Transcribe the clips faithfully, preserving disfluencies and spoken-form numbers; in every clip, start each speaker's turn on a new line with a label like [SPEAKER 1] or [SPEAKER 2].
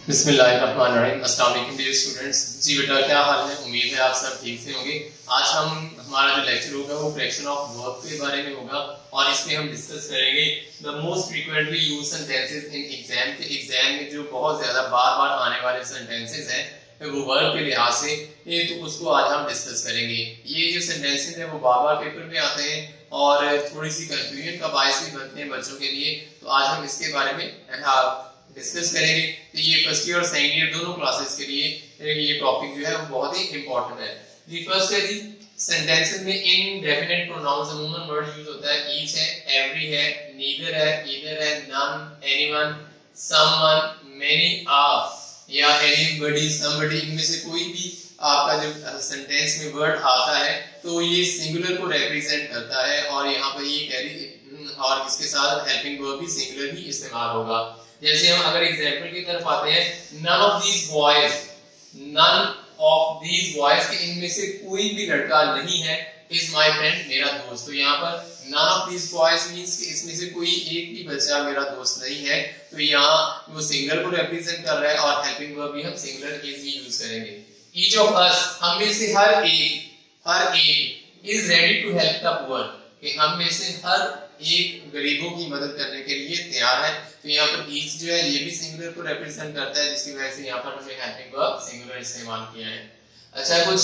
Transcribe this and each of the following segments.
[SPEAKER 1] बिस्मिल्लाहिर्रहमानिर्रहीम। अस्सलाम वालेकुम डियर स्टूडेंट्स। जी बेटा, क्या हाल है? उम्मीद है आप सब ठीक से होंगे। आज हम हमारा जो लेक्चर होगा वो फ्रैक्शन ऑफ वर्ब के बारे में होगा और इसमें हम डिस्कस करेंगे the most frequently used sentences in exam के एग्जाम में जो बहुत ज्यादा बार बार आने वाले सेंटेंसेस हैं वो वर्ब के लिहाज से, ये तो उसको आज हम डिस्कस करेंगे। ये जो सेंटेंसेस हैं वो बार बार पेपर में आते हैं और थोड़ी सी कंफ्यूजन का बायस भी बनते हैं बच्चों के लिए, तो आज हम इसके बारे में डिस्कस करेंगे। तो ये फर्स्ट ईयर और सेकंड ईयर दोनों क्लासेस के लिए ये टॉपिक जो है वो बहुत ही इंपॉर्टेंट है। जी फर्स्ट है जी, सेंटेंसेस में इनडेफिनिट प्रोनाउंस अमूमन वर्ड यूज होता है। ईच है, एवरी है, नीदर है, ईदर है, none, anyone, someone, many, or या एनीबॉडी, समबडी, इनमें से कोई भी आपका जो सेंटेंस में वर्ड आता है तो ये सिंगुलर को रिप्रेजेंट करता है और यहाँ पर ये कैरी और इसके साथ हेल्पिंग वर्ब भी सिंगुलर ही इस्तेमाल होगा। जैसे हम अगर एग्जांपल की तरफ आते हैं, none of these boys, none of these boys के इनमें से कोई भी लड़का नहीं है, इज माय फ्रेंड, मेरा दोस्त। तो यहाँ पर none of these boys means कि इसमें से कोई एक भी बच्चा मेरा दोस्त नहीं है, तो यहाँ वो सिंगुलर को रिप्रेजेंट कर रहा है और हेल्पिंग वर्ब भी हम सिंगुलर केस ही यूज करेंगे। ईच ऑफ अस, हम में से हर एक, हर एक is ready to help the poor, कि हम में से हर एक गरीबों की मदद करने के लिए तैयार है। तो यहाँ पर ईच जो है ये भी सिंगुलर को रिप्रेजेंट करता है, जिसकी वजह से यहाँ पर हमने हेल्पिंग वर्ब सिंगुलर इस्तेमाल किया है। अच्छा, कुछ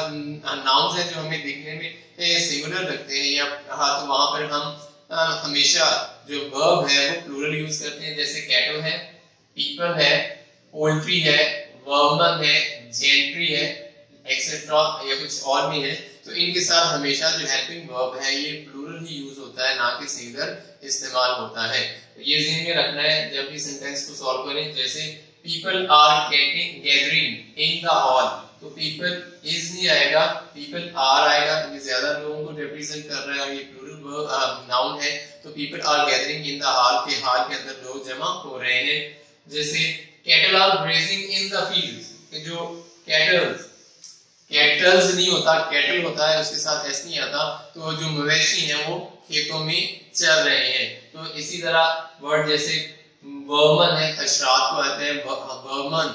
[SPEAKER 1] नाउन्स हैं जो हमें देखने में सिंगुलर लगते हैं या हाँ, तो वहां पर हम आ, हमेशा जो वर्ब है वो प्लूरल यूज करते हैं। जैसे कैटल है, पीपल है, पोल्ट्री है, वर्मन है, जेंट्री है, एक्सेट्रा या कुछ और भी है। तो इनके साथ हमेशा जो हेल्पिंग वर्ब है ये प्लूरल ही यूज होता है, ना कि सिंगुलर इस्तेमाल होता है। तो ये ध्यान में रखना है जब भी सेंटेंस को सॉल्व करें। जैसे people are getting gathering in the hall, तो पीपल इज नहीं आएगा, पीपल आर आएगा, ये ज्यादा लोगों को रिप्रेजेंट कर रहा है और ये प्लूरल वर्ब नाउन है। तो people are gathering in the hall, के हॉल के अंदर लोग जमा हो रहे हैं। जैसे cattle are grazing in the fields, कि जो कैटल्स, कैटल्स नहीं होता, कैटल होता है, उसके साथ एस नहीं आता, तो जो मवेशी हैं वो खेतों में चल रहे हैं। तो इसी तरह वर्ड जैसे वर्मन है, हशरात को आते हैं वर्मन,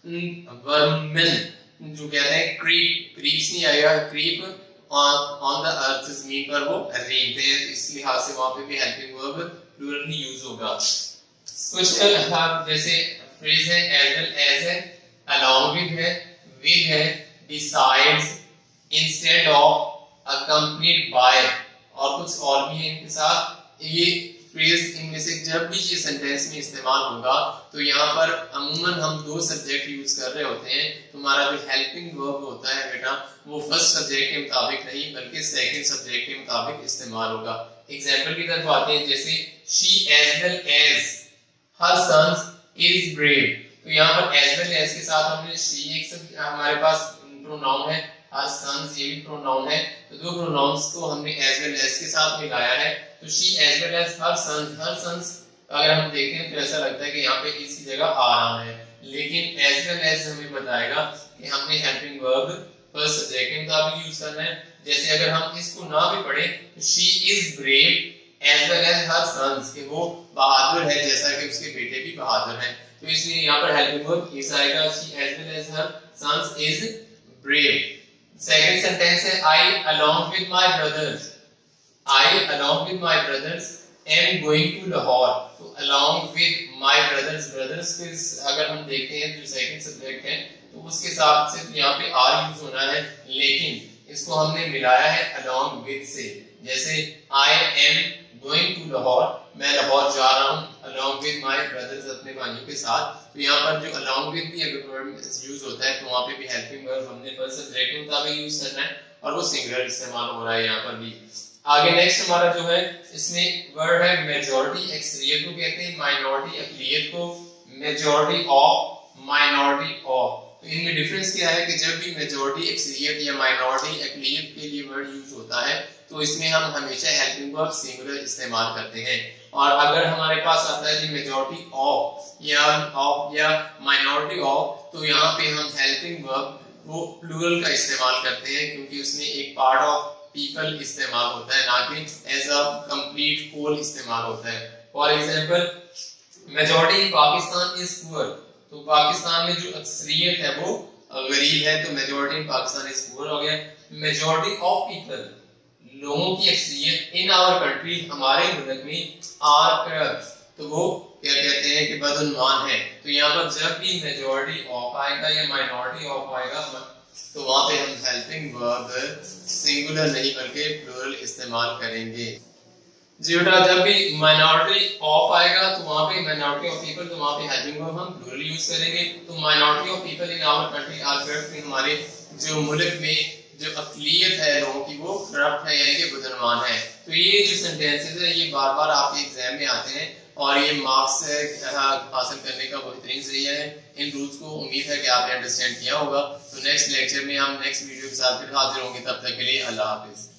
[SPEAKER 1] वर्मिन जो कहते हैं क्रीप, क्रीप्स नहीं आएगा, क्रीप ऑन द अर्थ जमीन पर वो रेंगते हैं, इस लिहाज से वहां पे भी हेल्पिंग वर्ब प्लूरल ही यूज होगा। कुछ जैसे फ्रेज है, एज वेल एज है, अलोंग विद है, विद है, besides, instead of, accompanied by और कुछ और भी है इनके साथ। ये फ्रेज इनमें से जब भी ये सेंटेंस में इस्तेमाल होगा तो यहाँ पर अमूमन हम दो सब्जेक्ट यूज कर रहे होते हैं। तुम्हारा जो हेल्पिंग वर्ब होता है बेटा वो फर्स्ट सब्जेक्ट के मुताबिक नहीं बल्कि सेकंड सब्जेक्ट के मुताबिक इस्तेमाल होगा। एग्जाम्पल की तरफ आते हैं, जैसे she as well as her sons is brave, तो यहाँ पर as well as के साथ हमने she एक सब हमारे पास प्रोनाउन है, हर सन्स ये भी प्रोनाउन है, तो दो प्रोनाउंस को हमने एज वेल एज के साथ मिलाया है। तो she as well as her sons, her sons अगर हम देखें तो ऐसा लगता है कि यहाँ पे इसकी जगह आ रहा है, लेकिन एज वेल एज हमें बताएगा कि हमने हेल्पिंग वर्ब फर्स्ट सब्जेक्ट के मुताबिक यूज करना है। जैसे अगर हम इसको ना भी पढ़े तो she is brave as well as her sons, कि वो बहादुर है जैसा कि उसके बेटे भी बहादुर हैं, तो इसलिए यहाँ पर हेल्पिंग वर्ब इज आएगा, she as well as her sons is brave। Second sentence है, I along with my brothers, I along with my brothers am going to Lahore, तो along with my brothers, brothers के अगर हम देखते हैं जो second subject है तो उसके साथ सिर्फ यहाँ पे are यूज होना है, लेकिन इसको हमने मिलाया है along with से। जैसे I am going to Lahore, मैं लाहौर जा रहा हूँ, along with my brothers अपने भाइयों के साथ। तो यहाँ पर जो along with भी अगर वर्ड यूज होता है तो वहाँ पे भी हेल्पिंग वर्ब हमने फर्स्ट सब्जेक्ट के मुताबिक यूज करना है और वो सिंगुलर इस्तेमाल हो रहा है यहाँ पर भी। आगे नेक्स्ट हमारा जो है इसमें वर्ड है मेजॉरिटी, एक्सरियत को कहते हैं, माइनॉरिटी अकलियत को, मेजॉरिटी ऑफ, माइनॉरिटी ऑफ। तो इनमें डिफरेंस क्या है कि जब भी मेजॉरिटी, एक्सरियत या माइनॉरिटी अकलियत के लिए वर्ड यूज होता है तो इसमें हम हमेशा हेल्पिंग वर्ब सिंगुलर इस्तेमाल करते हैं, और अगर हमारे पास आता है मेजॉरिटी ऑफ या ऑफ या माइनॉरिटी ऑफ तो यहाँ पे हम हेल्पिंग वर्ब वो प्लूरल का इस्तेमाल करते हैं, क्योंकि उसमें एक पार्ट ऑफ पीपल इस्तेमाल होता है, ना कि एज अ कंप्लीट होल इस्तेमाल होता है। For example, majority in Pakistan is poor, तो पाकिस्तान में जो अक्सरियत है वो गरीब है, तो majority in Pakistan is poor हो गया। मेजॉरिटी ऑफ पीपल, लोगों की अक्सरियत इन आवर कंट्री, हमारे मुल्क में, आर करप्ट, तो वो क्या कहते हैं कि बदउन्मान है। तो यहाँ पर जब भी मेजॉरिटी ऑफ आएगा या माइनॉरिटी ऑफ आएगा तो वहां पे हम हेल्पिंग वर्ब सिंगुलर नहीं बल्कि प्लूरल इस्तेमाल करेंगे। जी बेटा, जब भी माइनॉरिटी ऑफ आएगा तो वहां पे माइनॉरिटी ऑफ पीपल, तो वहां पे हेल्पिंग वर्ब हम प्लूरल यूज करेंगे। तो minority of people in our country are corrupt, हमारे जो मुल्क में जो अकलियत है लोगों की वो करप्ट है, यानी कि बदउन्मान है। तो ये जो सेंटेंसेस है ये बार बार आपके एग्जाम में आते हैं और ये मार्क्स हासिल करने का बेहतरीन जरिया है। इन रूल्स को उम्मीद है कि आपने अंडरस्टैंड किया होगा। तो नेक्स्ट लेक्चर में हम नेक्स्ट वीडियो के साथ फिर हाजिर होंगे, तब तक के लिए अल्लाह हाफिज।